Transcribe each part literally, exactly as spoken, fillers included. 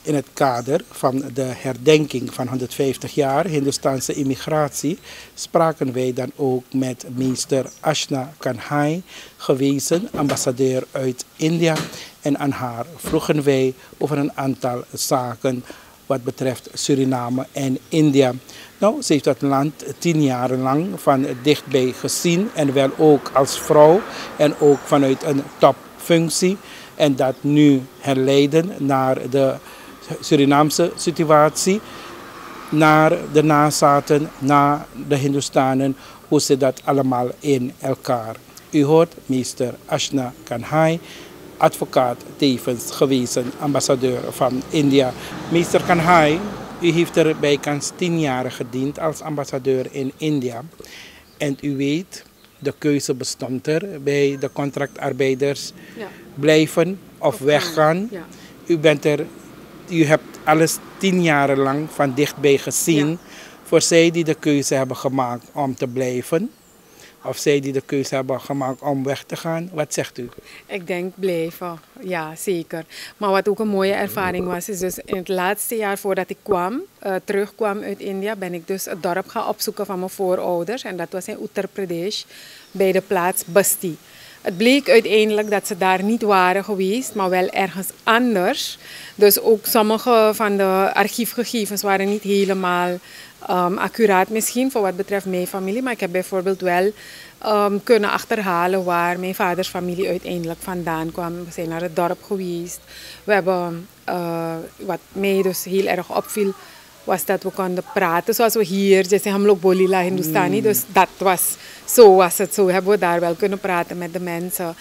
In het kader van de herdenking van honderdvijftig jaar Hindoestaanse immigratie spraken wij dan ook met meester Ashna Kanhai, gewezen ambassadeur uit India. En aan haar vroegen wij over een aantal zaken wat betreft Suriname en India. Nou, ze heeft dat land tien jaar lang van dichtbij gezien en wel ook als vrouw en ook vanuit een topfunctie. En dat nu herleiden naar de Surinaamse situatie, naar de nazaten, naar de Hindoestanen, hoe ze dat allemaal in elkaar. U hoort meester Ashna Kanhai, advocaat tevens gewezen ambassadeur van India. Meester Kanhai, u heeft er bijkans tien jaar gediend als ambassadeur in India. En u weet, de keuze bestond er bij de contractarbeiders, ja, blijven of weggaan. Ja. U bent er, u hebt alles tien jaar lang van dichtbij gezien. Ja. Voor zij die de keuze hebben gemaakt om te blijven, of zij die de keuze hebben gemaakt om weg te gaan, wat zegt u? Ik denk blijven, ja zeker. Maar wat ook een mooie ervaring was, is dus in het laatste jaar voordat ik kwam, uh, terugkwam uit India, ben ik dus het dorp gaan opzoeken van mijn voorouders. En dat was in Uttar Pradesh, bij de plaats Basti. Het bleek uiteindelijk dat ze daar niet waren geweest, maar wel ergens anders. Dus ook sommige van de archiefgegevens waren niet helemaal um, accuraat misschien voor wat betreft mijn familie. Maar ik heb bijvoorbeeld wel um, kunnen achterhalen waar mijn vaders familie uiteindelijk vandaan kwam. We zijn naar het dorp geweest. We hebben, uh, wat mij dus heel erg opviel, was dat we konden praten zoals we hier, Jesse Hamlok Bolila Hindustani. Mm. Dus dat was, zo was het. Zo hebben we daar wel kunnen praten met de mensen.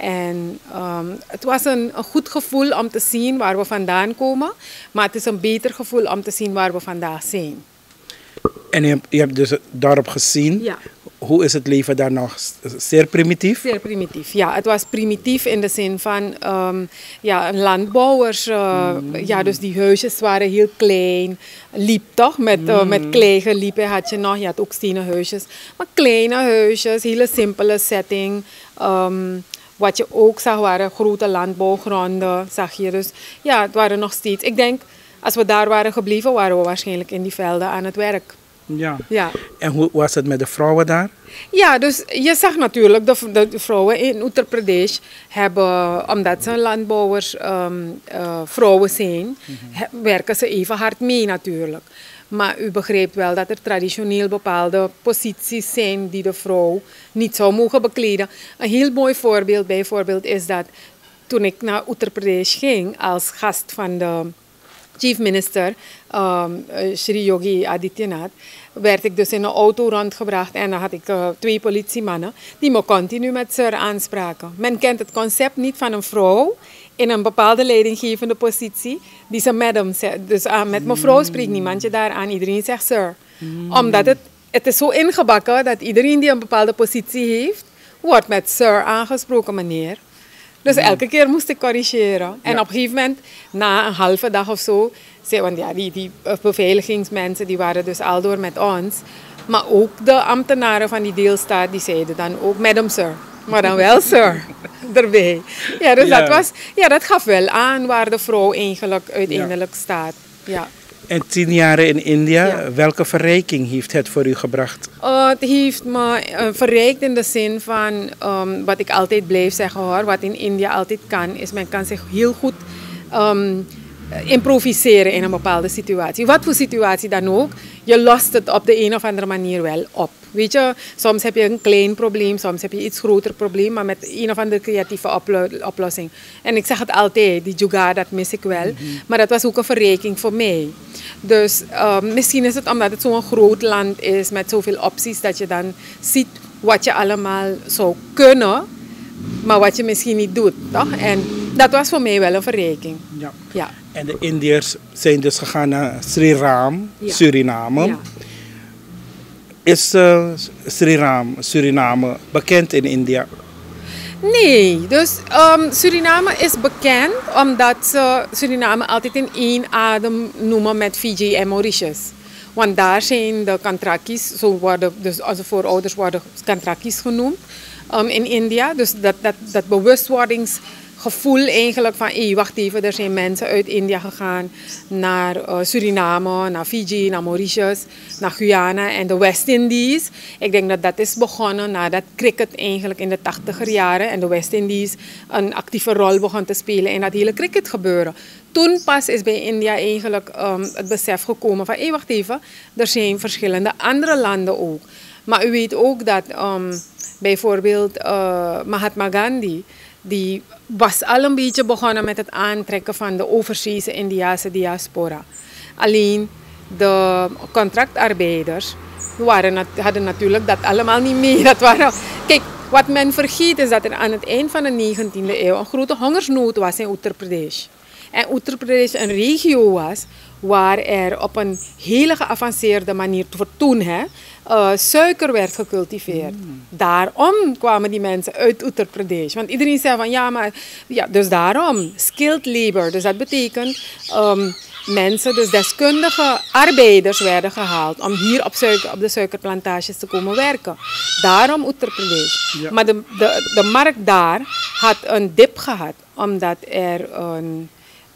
En um, het was een, een goed gevoel om te zien waar we vandaan komen. Maar het is een beter gevoel om te zien waar we vandaag zijn. En je hebt, je hebt dus het dorp gezien. Ja. Hoe is het leven daar nog? Zeer primitief? Zeer primitief, ja. Het was primitief in de zin van um, ja, landbouwers. Uh, mm. Ja, dus die huisjes waren heel klein. Liep toch? Met, uh, mm. met klei geliepen had je nog. Je had ook stenen huisjes. Maar kleine huisjes, hele simpele setting. Um, wat je ook zag waren grote landbouwgronden. Zag je dus. Ja, het waren nog steeds. Ik denk, als we daar waren gebleven, waren we waarschijnlijk in die velden aan het werk. Ja. Ja. En hoe was het met de vrouwen daar? Ja, dus je zag natuurlijk de, de vrouwen in Uttar Pradesh hebben, omdat ze landbouwers um, uh, vrouwen zijn, mm-hmm. werken ze even hard mee natuurlijk. Maar u begrijpt wel dat er traditioneel bepaalde posities zijn die de vrouw niet zou mogen bekleden. Een heel mooi voorbeeld bijvoorbeeld is dat toen ik naar Uttar Pradesh ging als gast van de chief minister, um, Shri Yogi Adityanath, werd ik dus in een auto rondgebracht en dan had ik uh, twee politiemannen die me continu met sir aanspraken. Men kent het concept niet van een vrouw in een bepaalde leidinggevende positie die ze madam zegt. Dus uh, met mevrouw spreekt niemand je daar aan, iedereen zegt sir. Mm. Omdat het, het is zo ingebakken dat iedereen die een bepaalde positie heeft, wordt met sir aangesproken, meneer. Dus elke keer moest ik corrigeren. En ja. op een gegeven moment, na een halve dag of zo, want ja, die, die beveiligingsmensen die waren dus al door met ons. Maar ook de ambtenaren van die deelstaat, die zeiden dan ook, madam sir. Maar dan wel sir, erbij. Ja, dus ja. Dat was, ja, dat gaf wel aan waar de vrouw eigenlijk uiteindelijk ja. staat. Ja. En tien jaar in India, ja. welke verrijking heeft het voor u gebracht? Uh, het heeft me uh, verrijkt in de zin van, um, wat ik altijd blijf zeggen hoor, wat in India altijd kan, is men kan zich heel goed um, improviseren in een bepaalde situatie. Wat voor situatie dan ook, je lost het op de een of andere manier wel op. Weet je, soms heb je een klein probleem, soms heb je iets groter probleem, maar met een of andere creatieve oplo oplossing. En ik zeg het altijd, die jugaad, dat mis ik wel. Mm-hmm. Maar dat was ook een verrijking voor mij. Dus uh, misschien is het omdat het zo'n groot land is met zoveel opties, dat je dan ziet wat je allemaal zou kunnen, maar wat je misschien niet doet. Toch? En dat was voor mij wel een verrijking. Ja. Ja. En de Indiërs zijn dus gegaan naar Sri Ram, ja. Suriname. Ja. Is uh, Sri Ram, Suriname, bekend in India? Nee, dus um, Suriname is bekend omdat ze Suriname altijd in één adem noemen met Fiji en Mauritius. Want daar zijn de Kantrakis, zo worden, dus onze voorouders worden Kantrakis genoemd um, in India. Dus dat, dat, dat bewustwordingsgevoel gevoel eigenlijk van, hé, wacht even, er zijn mensen uit India gegaan naar uh, Suriname, naar Fiji, naar Mauritius, naar Guyana en de West-Indies. Ik denk dat dat is begonnen nadat cricket eigenlijk in de tachtiger jaren en de West-Indies een actieve rol begon te spelen in dat hele cricket gebeuren. Toen pas is bij India eigenlijk um, het besef gekomen van, hé, wacht even, er zijn verschillende andere landen ook. Maar u weet ook dat um, bijvoorbeeld uh, Mahatma Gandhi, die was al een beetje begonnen met het aantrekken van de overzeese Indiase diaspora. Alleen de contractarbeiders waren, hadden natuurlijk dat allemaal niet mee. Dat waren, kijk, wat men vergeet is dat er aan het eind van de negentiende eeuw een grote hongersnood was in Uttar Pradesh. En Uttar Pradesh een regio was waar er op een hele geavanceerde manier, voor toen, hè, uh, suiker werd gecultiveerd. Mm. Daarom kwamen die mensen uit Uttar Pradesh. Want iedereen zei van ja, maar ja, dus daarom, skilled labor. Dus dat betekent um, mensen, dus deskundige arbeiders werden gehaald om hier op, suiker, op de suikerplantages te komen werken. Daarom Uttar Pradesh. Ja. Maar de, de, de markt daar had een dip gehad, omdat er een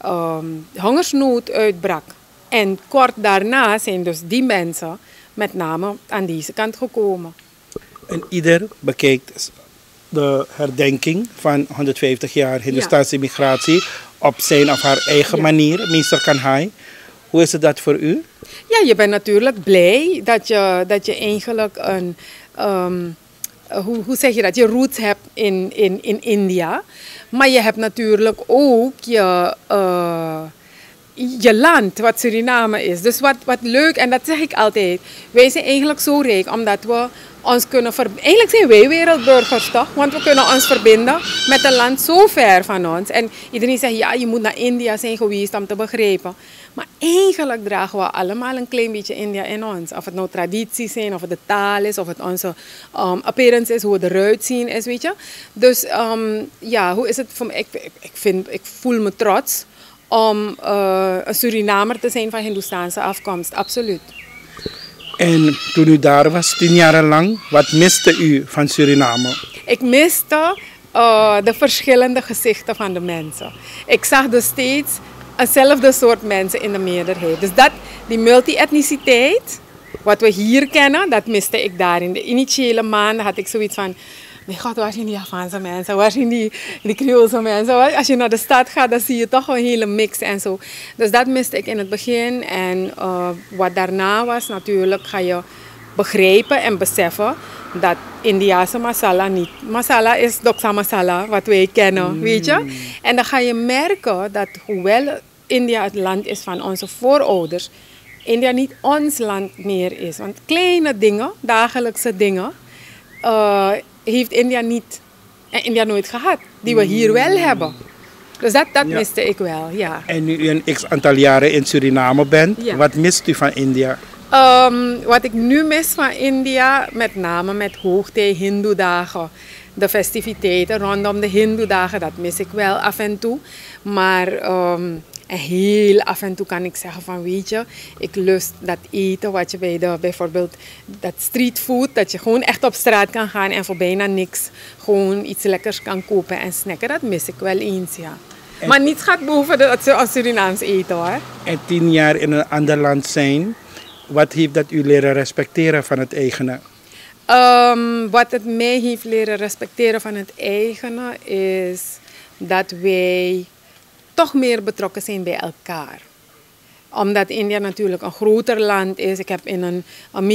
um, hongersnood uitbrak. En kort daarna zijn dus die mensen met name aan deze kant gekomen. En ieder bekijkt de herdenking van honderdvijftig jaar Hindoestaanse ja. migratie op zijn of haar eigen ja. manier. Minister Kanhai, hoe is het dat voor u? Ja, je bent natuurlijk blij dat je, dat je eigenlijk een, um, hoe, hoe zeg je dat, je roots hebt in, in, in India. Maar je hebt natuurlijk ook je... Uh, je land, wat Suriname is. Dus wat, wat leuk, en dat zeg ik altijd. Wij zijn eigenlijk zo rijk, omdat we ons kunnen verbinden. Eigenlijk zijn wij wereldburgers, toch? Want we kunnen ons verbinden met een land zo ver van ons. En iedereen zegt, ja, je moet naar India zijn geweest om te begrijpen. Maar eigenlijk dragen we allemaal een klein beetje India in ons. Of het nou tradities zijn, of het de taal is, of het onze um, appearance is, hoe we eruit zien is, weet je. Dus um, ja, hoe is het voor mij? Ik, ik, ik, vind, ik voel me trots om uh, een Surinamer te zijn van Hindoestaanse afkomst, absoluut. En toen u daar was, tien jaar lang, wat miste u van Suriname? Ik miste uh, de verschillende gezichten van de mensen. Ik zag dus steeds eenzelfde soort mensen in de meerderheid. Dus dat, die multi-etniciteit, wat we hier kennen, dat miste ik daar. In de initiële maanden had ik zoiets van, mijn god, waar zijn die Javaanse mensen, waar zijn die, die Creoolse mensen? Als je naar de stad gaat, dan zie je toch een hele mix en zo. Dus dat miste ik in het begin. En uh, wat daarna was, natuurlijk ga je begrijpen en beseffen dat Indiase masala niet... Masala is doksa masala, wat wij kennen, mm. weet je? En dan ga je merken dat hoewel India het land is van onze voorouders, India niet ons land meer is. Want kleine dingen, dagelijkse dingen, uh, heeft India niet en India nooit gehad, die we hier wel hebben. Dus dat, dat ja. miste ik wel, ja. En nu u een x aantal jaren in Suriname bent, ja. wat mist u van India? Um, wat ik nu mis van India, met name met hoogtij, Hindoedagen, de festiviteiten rondom de Hindoedagen, dat mis ik wel af en toe. Maar um, heel af en toe kan ik zeggen van, weet je, ik lust dat eten wat je bij de, bijvoorbeeld dat streetfood, dat je gewoon echt op straat kan gaan en voor bijna niks gewoon iets lekkers kan kopen en snacken. Dat mis ik wel eens, ja. En maar niets gaat boven het Surinaams eten, hoor. En tien jaar in een ander land zijn, wat heeft dat u leren respecteren van het eigene? Um, wat het mij heeft leren respecteren van het eigene is dat wij toch meer betrokken zijn bij elkaar. Omdat India natuurlijk een groter land is. Ik heb in een, een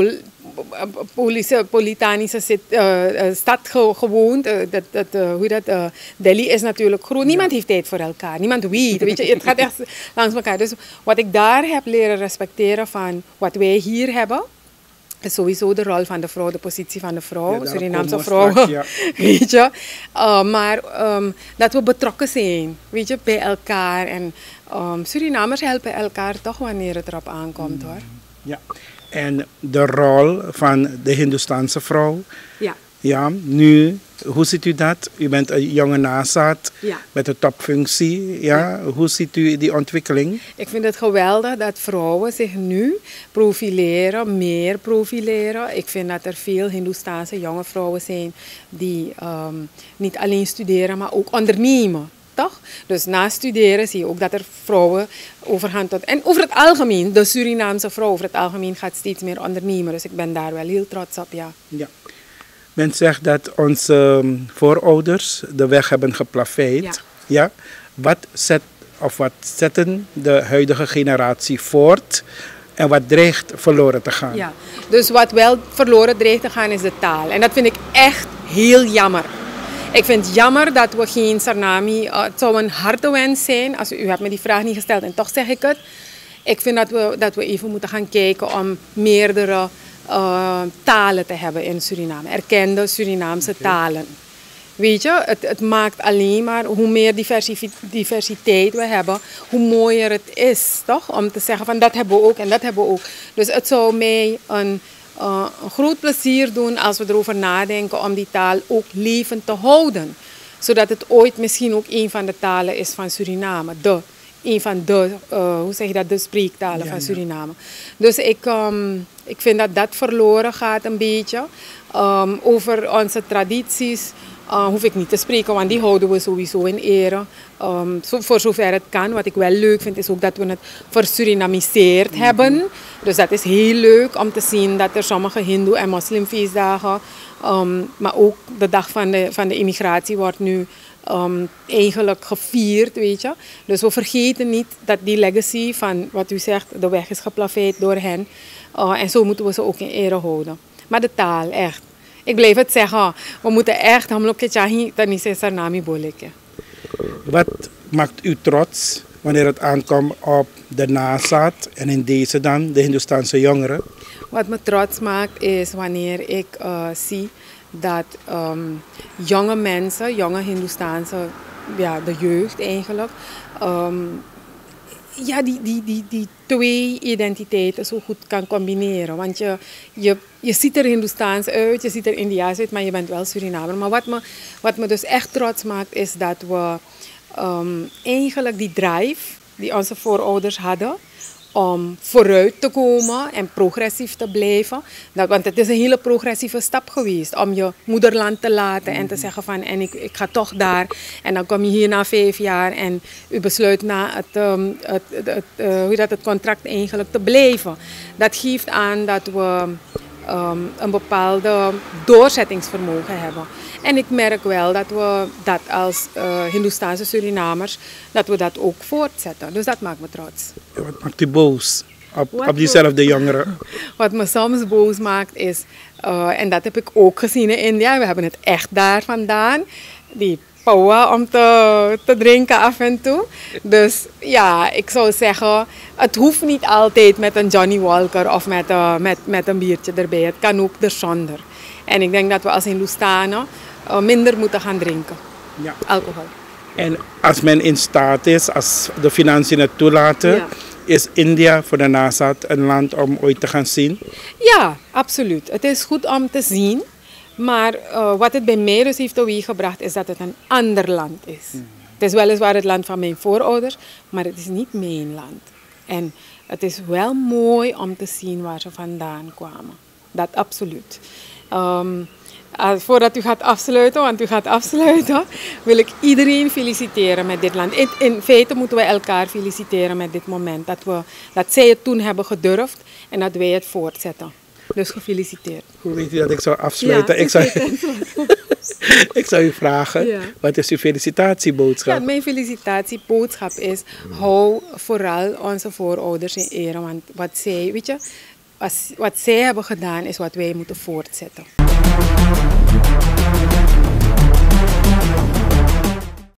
metropolitanische uh, stad ge, gewoond. Uh, dat, dat, uh, hoe dat, uh, Delhi is natuurlijk groot. Niemand heeft tijd voor elkaar. Niemand weet. Weet je, het gaat echt langs elkaar. Dus wat ik daar heb leren respecteren van wat wij hier hebben, is sowieso de rol van de vrouw, de positie van de vrouw, ja, Surinaamse vrouw, straks, ja. weet je. Uh, maar um, dat we betrokken zijn, weet je, bij elkaar. En um, Surinamers helpen elkaar toch wanneer het erop aankomt, hoor. Ja. En de rol van de Hindoestaanse vrouw, ja. Ja, nu, hoe ziet u dat? U bent een jonge nazaat Ja. met een topfunctie. Ja? Ja. Hoe ziet u die ontwikkeling? Ik vind het geweldig dat vrouwen zich nu profileren, meer profileren. Ik vind dat er veel Hindoestaanse jonge vrouwen zijn die um, niet alleen studeren, maar ook ondernemen. Toch? Dus na studeren zie je ook dat er vrouwen overhand tot... En over het algemeen, de Surinaamse vrouw over het algemeen gaat steeds meer ondernemen. Dus ik ben daar wel heel trots op, ja. Ja. Men zegt dat onze voorouders de weg hebben geplaveid. Ja. Ja? Wat, zet, of wat zetten de huidige generatie voort en wat dreigt verloren te gaan? Ja. Dus wat wel verloren dreigt te gaan is de taal. En dat vind ik echt heel jammer. Ik vind het jammer dat we geen Sarnami... Uh, het zou een harte wens zijn, als u, u hebt me die vraag niet gesteld en toch zeg ik het. Ik vind dat we, dat we even moeten gaan kijken om meerdere uh, talen te hebben in Suriname. Erkende Surinaamse okay. talen. Weet je, het, het maakt alleen maar, hoe meer diversiteit we hebben, hoe mooier het is, toch? Om te zeggen van dat hebben we ook en dat hebben we ook. Dus het zou mij een... Uh, een groot plezier doen als we erover nadenken om die taal ook levend te houden. Zodat het ooit misschien ook een van de talen is van Suriname. De, een van de, uh, hoe zeg je dat, de spreektalen ja, van Suriname. Ja. Dus ik, um, ik vind dat dat verloren gaat een beetje. Um, over onze tradities uh, hoef ik niet te spreken, want die houden we sowieso in ere. Um, zo, voor zover het kan. Wat ik wel leuk vind is ook dat we het versurinamiseerd mm-hmm. hebben. Dus dat is heel leuk om te zien dat er sommige hindoe- en moslimfeestdagen, um, maar ook de dag van de, van de immigratie wordt nu um, eigenlijk gevierd, weet je. Dus we vergeten niet dat die legacy van wat u zegt, de weg is geplaveid door hen. Uh, en zo moeten we ze ook in ere houden. Maar de taal, echt. Ik blijf het zeggen, we moeten echt hamloketjahi tanise sarnami boleke. Wat maakt u trots wanneer het aankomt op de nazaat en in deze dan de Hindoestaanse jongeren? Wat me trots maakt is wanneer ik uh, zie dat um, jonge mensen, jonge Hindoestaanse, ja, de jeugd eigenlijk, um, ja, die, die, die, die twee identiteiten zo goed kan combineren. Want je, je, je ziet er Hindoestaans uit, je ziet er Indiaas uit, maar je bent wel Surinamer. Maar wat me, wat me dus echt trots maakt is dat we um, eigenlijk die drive die onze voorouders hadden om vooruit te komen en progressief te blijven. Dat, want het is een hele progressieve stap geweest om je moederland te laten en te zeggen van en ik, ik ga toch daar. En dan kom je hier na vijf jaar en u besluit na het, um, het, het, het, uh, hoe dat, het contract eigenlijk te blijven. Dat geeft aan dat we um, een bepaalde doorzettingsvermogen hebben. En ik merk wel dat we dat als uh, Hindoestaanse Surinamers, dat we dat ook voortzetten. Dus dat maakt me trots. Ja, wat maakt u boos op, op diezelfde jongeren? Wat me soms boos maakt is, uh, en dat heb ik ook gezien in India, we hebben het echt daar vandaan, die paua om te, te drinken af en toe. Dus ja, ik zou zeggen, het hoeft niet altijd met een Johnny Walker of met, uh, met, met een biertje erbij. Het kan ook eronder. En ik denk dat we als Hindoestanen uh, minder moeten gaan drinken. Ja. Alcohol. En als men in staat is, als de financiën het toelaten, ja. Is India voor de nazaat een land om ooit te gaan zien? Ja, absoluut. Het is goed om te zien. Maar uh, wat het bij mij dus heeft teweeggebracht is dat het een ander land is. Hmm. Het is weliswaar het land van mijn voorouders, maar het is niet mijn land. En het is wel mooi om te zien waar ze vandaan kwamen. Dat absoluut. Um, uh, voordat u gaat afsluiten, want u gaat afsluiten, wil ik iedereen feliciteren met dit land. In, in feite moeten we elkaar feliciteren met dit moment. Dat, we, dat zij het toen hebben gedurfd en dat wij het voortzetten. Dus gefeliciteerd. Hoe weet u dat ik zou afsluiten? Ja, ik, zou, ik zou u vragen, ja. Wat is uw felicitatieboodschap? Ja, mijn felicitatieboodschap is, hou vooral onze voorouders in ere. Want wat zij, weet je, wat zij hebben gedaan is wat wij moeten voortzetten.